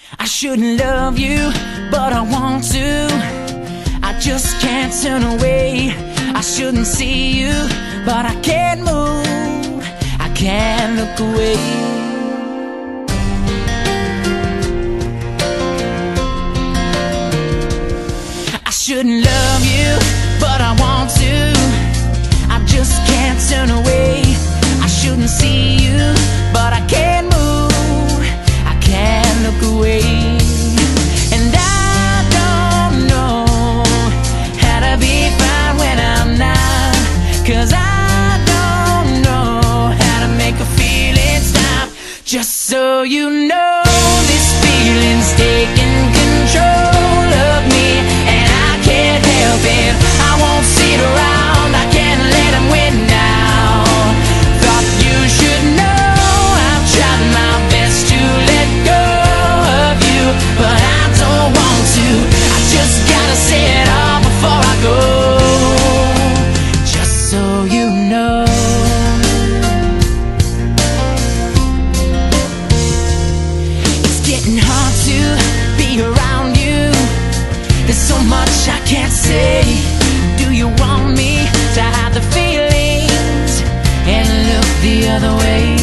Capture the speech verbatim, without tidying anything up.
I shouldn't love you, but I want to. I just can't turn away. I shouldn't see you, but I can't move. I can't look away. I shouldn't love you, but I want to. I just can't turn away. I shouldn't see you, but I can't move. I can't look away. And I don't know how to be fine when I'm not, 'cause I don't know how to make a feeling stop. Just so you know, this feeling's taking control of me, and I can't help it. I won't sit around, I can't let him win now. Thought you should know I've tried my best to let go of you, but I don't want to. I just gotta say it all before I go. Just so you know, it's getting hard to be around you. There's so much I can't say. Do you want me to hide the feelings and look the other way?